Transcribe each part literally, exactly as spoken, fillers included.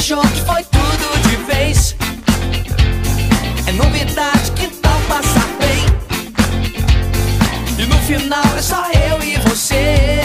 desejou que foi tudo de vez. É novidade, que tal passar bem? E no final é só eu e você.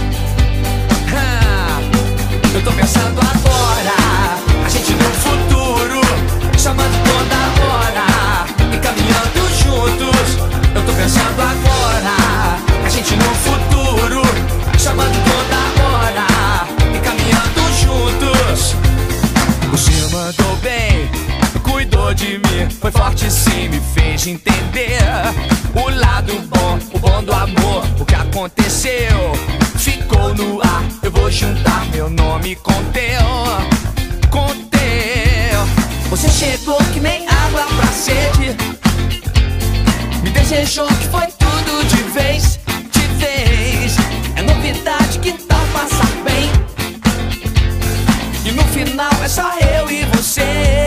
ah, Eu tô pensando agora, a gente no futuro, chamando toda hora e caminhando juntos. Eu tô pensando agora, a gente no futuro, chamando toda hora e caminhando juntos. Você mandou bem, cuidou de mim, foi forte sim, me fez entender o lado bom, o bom do amor. O que aconteceu ficou no ar. Eu vou juntar meu nome com teu, com teu. Você chegou que nem água pra sede, me desejou que foi tudo de vez, de vez. É novidade, que tal passar bem? E no final é só eu e você.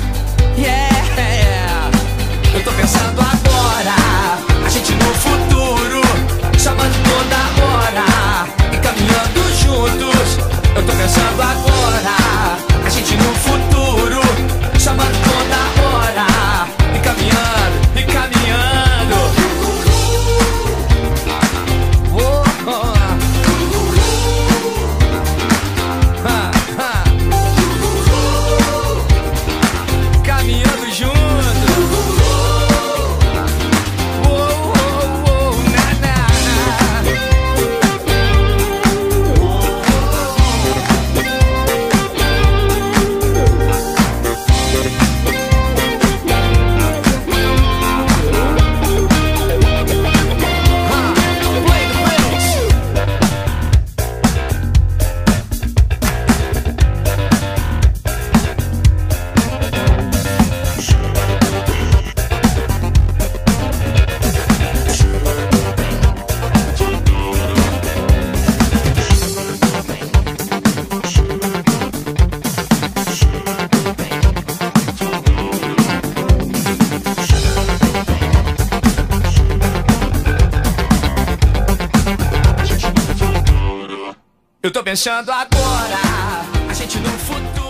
Yeah. Eu tô pensando agora, a gente no futuro, chamando toda hora e caminhando juntos. Eu tô pensando agora, a gente no futuro, chamando toda hora e caminhando, e caminhando. Oh, oh. Ah, ah. Caminhando junto. Eu tô pensando agora, a gente no futuro.